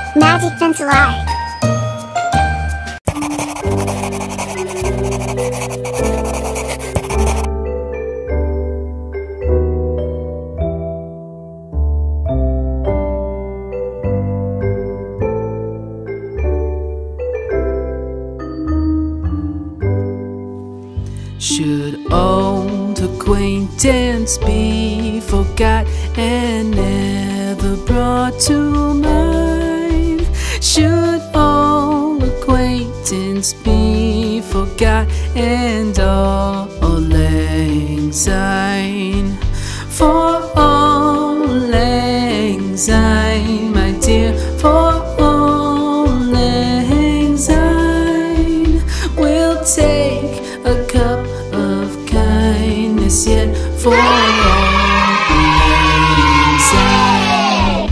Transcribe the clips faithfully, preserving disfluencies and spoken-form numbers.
Magic pencil art. Should old acquaintance be forgot and never brought to mind? Should old acquaintance be forgot and all lang syne? For all lang syne, my dear, for all lang syne, we'll take a cup of kindness yet for all lang syne.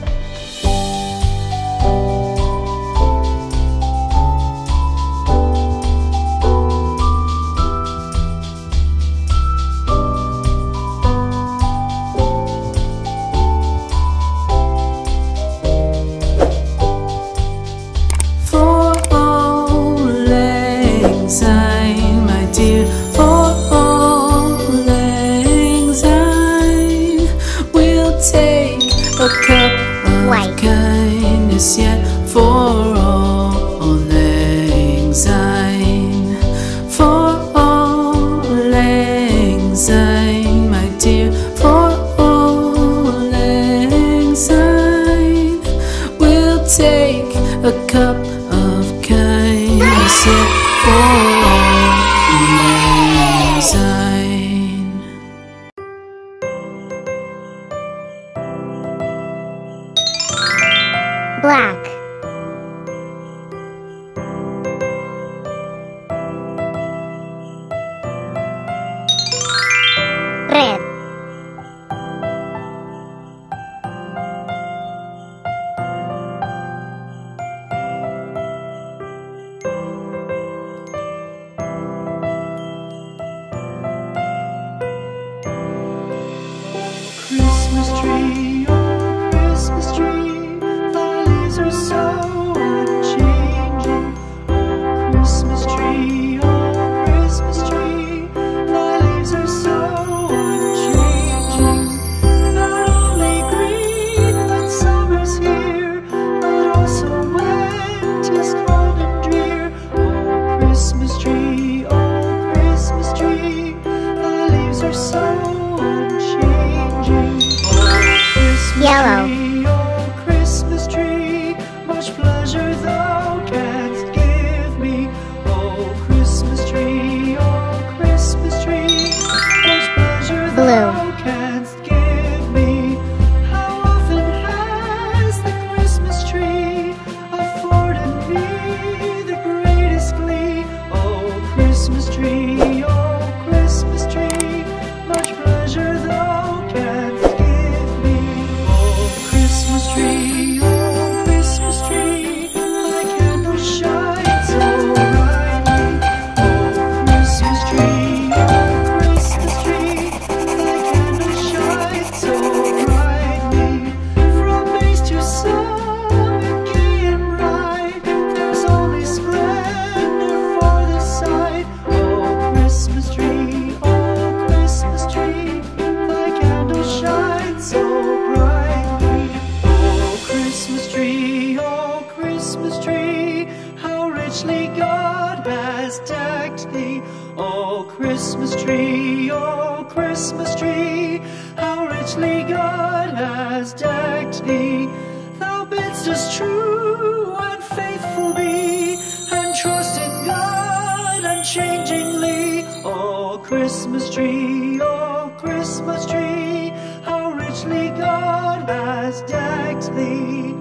For all lang syne, my dear, for all lang syne, we'll take a cup of White. kindness yet for all lang syne. For all lang syne, my dear, for all lang syne, we'll take a cup of kindness yet for all lang syne. Black. Red. Christmas tree, oh Christmas tree, thy leaves are so unchanging. Oh Christmas tree, oh Christmas tree, thy leaves are so unchanging. Not only green when summer's here, but also when 'tis cold and drear. Oh Christmas tree, oh Christmas tree, thy leaves are so unchanging. Yellow. Oh Christmas tree, much pleasure thou canst give me. Oh Christmas tree, oh Christmas tree, much pleasure thou canst give me. How often has the Christmas tree afforded me the greatest glee? Oh Christmas tree, oh Christmas tree, much pleasure thou canst give me. Oh Christmas tree, oh Christmas tree, thy candle shines so brightly. Oh Christmas tree, oh Christmas tree, thy candle shines so brightly. From base to summit, gay and bright, there's only splendor for the sight. Oh Christmas tree, oh Christmas tree, thy candle shines so brightly. Oh Christmas tree, oh Christmas tree, how richly God has decked thee. Oh Christmas tree, oh Christmas tree, how richly God has decked thee. Thou bidst us true and faithful be, and trust in God unchangingly. Oh Christmas tree, oh Christmas tree, how richly God has decked thee.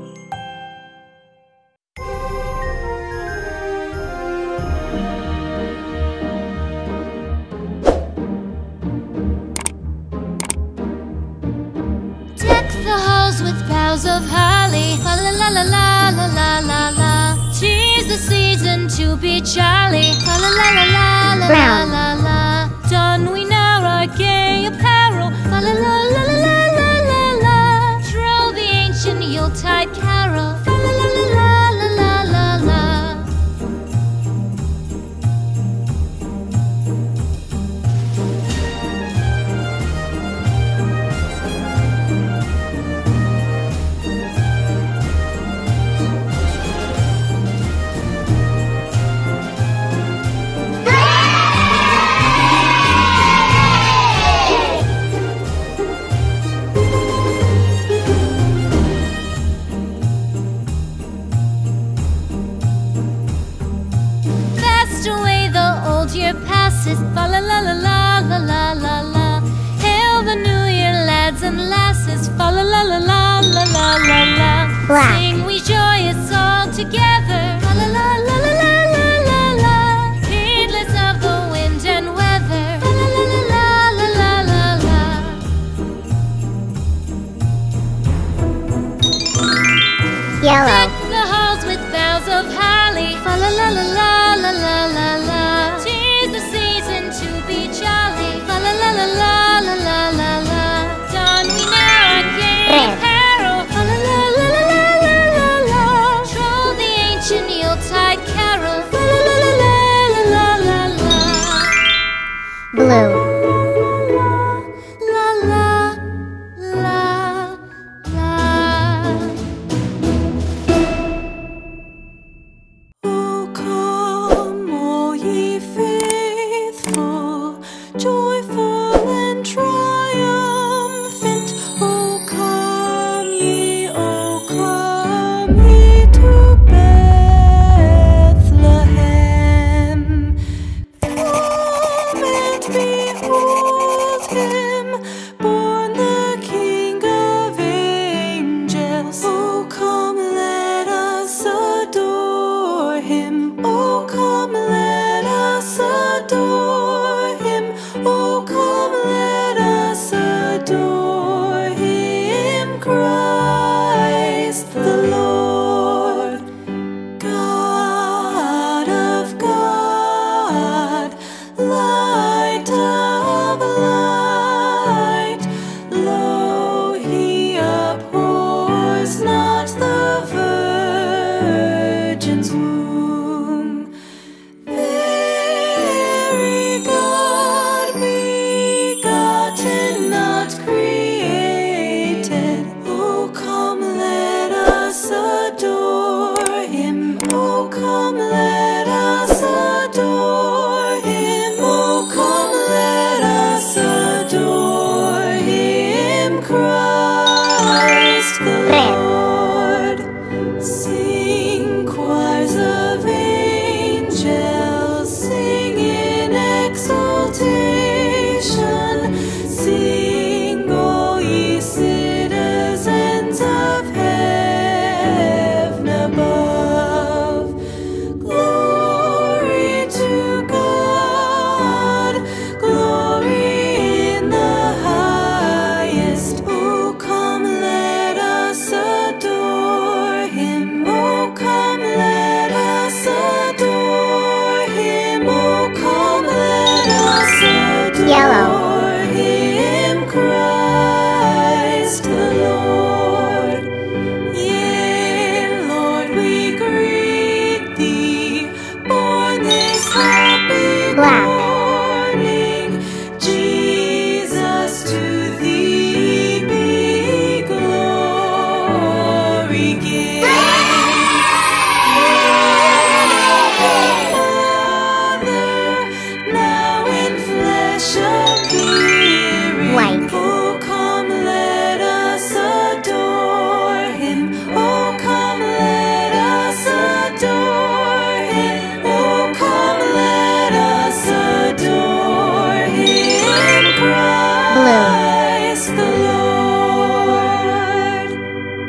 Deck the halls with boughs of holly, la la la la la la la la la. 'Tis the season to be jolly, la la la la la la Brown. la la. Don we now our gay apparel, la la la la la la la la la. Troll the ancient Yuletide carol. together. La la la la la la la la la. Heedless of the wind and weather. La la la la la la la la. Yellow. Deck the halls with boughs of holly. Fa la la la la la la la la. 'Tis the season to be jolly. Fa la la la la la la la la. Don we now our gay Red. apparel. Fa la la la la la la la la. Troll the ancient Yuletide carol. Fa la la la la la la la la. Blue. La la la la. Oh, come, all ye faithful, joyful and triumphant. Oh, come ye, oh, come ye to Bethlehem. Come and behold him, born the King of angels. Oh, come, let us adore him. Oh, come, let us adore him. Oh, come, let us adore him. Christ the Lord, God of God, light of light. Lo, he abhors not the virgin's womb. Very God begotten, not created. Oh, come, let us adore him. Oh, come, let us adore him. Oh, come, let us adore him. Christ the Lord. Sing, choirs of angels, sing in exultation. Sing, all ye citizens of heaven above. Glory to God, glory in the highest. Oh, come, let us adore him. Oh, come, let us adore him. Oh, come, let us adore Yellow. him. Christ the Lord. Yea, Lord, we greet thee, born this happy Black. morning. Jesus, to thee be glory given. Word of the Father, now in flesh appearing. White. Oh, come, let us adore him. Oh, come, let us adore him. Oh, come, let us adore him. Christ the Lord.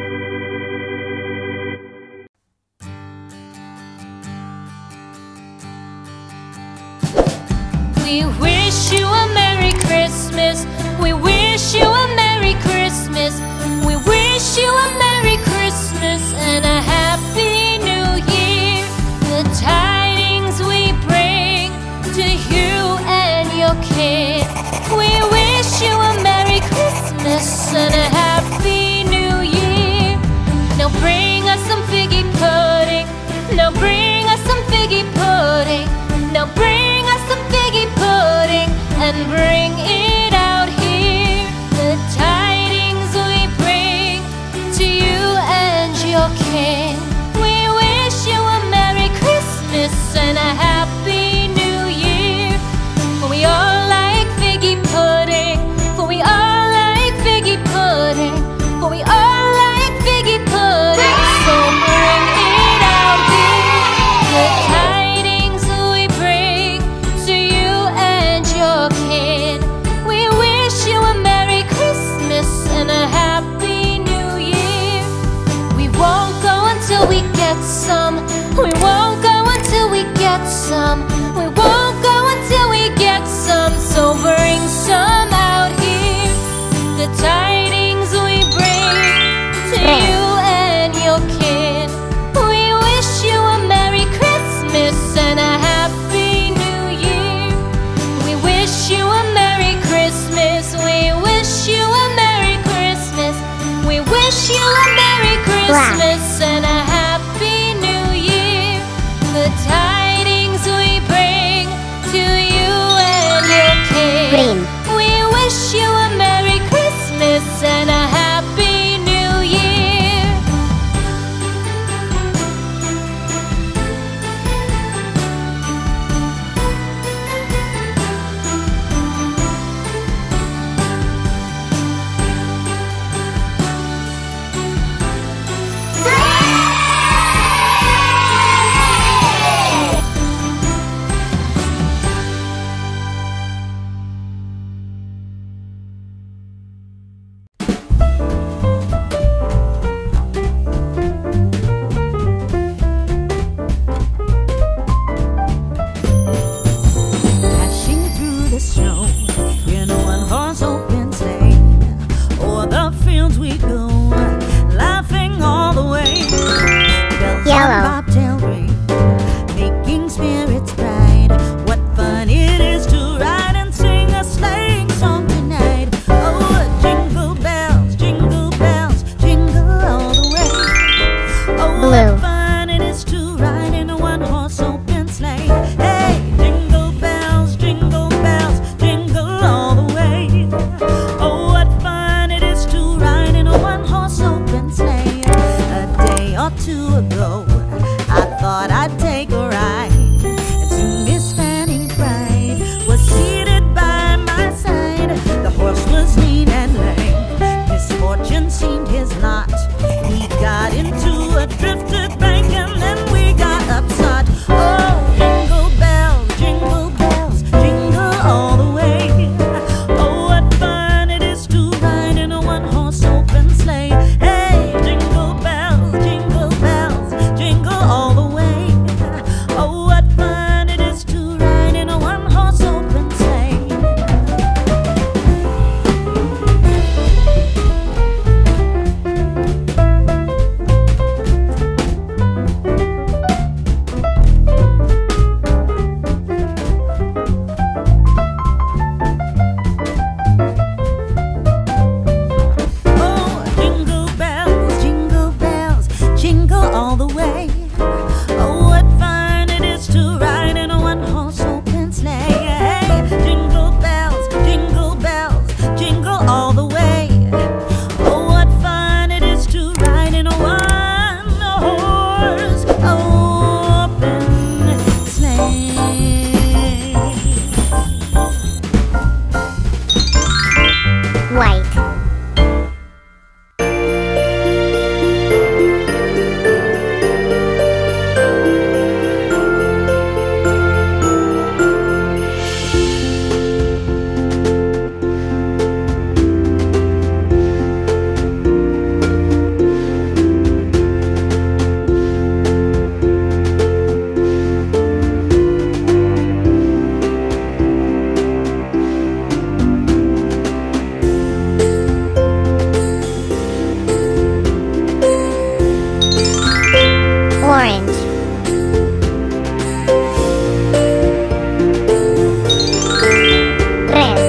We wish you a Merry Christmas. We wish you a Merry Christmas. We wish you a Merry Christmas and a Happy New Year. The tidings we bring to you and your kid. We wish you a Merry Christmas and a Happy New Year. Now bring us some figgy pudding. Now bring us some figgy pudding. Now bring us some figgy pudding and bring it out here. The tidings we bring to you and your king. We wish you a Merry Christmas and a Happy New Year. For we all like figgy pudding. For we all like figgy pudding. For we all like figgy pudding. So bring it out here. The tidings we bring to you and your kid. We wish you a Merry Christmas and a Happy New Year. We won't go until get some. We won't go until we get some. We won't go until we get some. So bring some out here. The tidings we bring to you and your kin. We wish you a Merry Christmas and a Happy New Year. We wish you a Merry Christmas. We wish you a Merry Christmas. We wish you a Merry Christmas and a Happy New Year. The tidings we bring to you and your kin. Green. We wish you a Merry Christmas and a Happy New Year. Dashing through the snow in a one-horse open sleigh. O'er the fields we go, laughing all the way. Bells Yellow. on bobtail ring, making spirits bright. What fun it is to ride and sing a sleighing song tonight. Oh, jingle bells, jingle bells, jingle all the way. Oh, Blue. what fun it is to ride in a one-horse open sleigh. Hey, jingle bells, jingle bells, jingle all the way. Oh, what fun it is to ride in a one-horse open sleigh. A day or two ago, I thought I'd take a ride, and soon Miss Fanny Bright was seated by my side. The horse was lean and lame, misfortune seemed his lot. He got into a drifted bank and then we got upset. Oh, jingle bells, jingle bells, jingle all the way. Oh, what fun it is to ride in a one-horse open sleigh. Hey, jingle bells, jingle bells, jingle all the way. Oh, what fun it is to ride in a one-horse open sleigh. Oh, jingle bells, jingle bells, jingle all the way. Oh, what fun it is to ride in a one-horse open sleigh. Hey, jingle bells, jingle bells, jingle all the way. Oh, what fun it is to ride in a one-horse open sleigh. White. Orange. Red.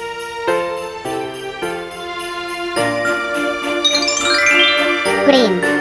Green.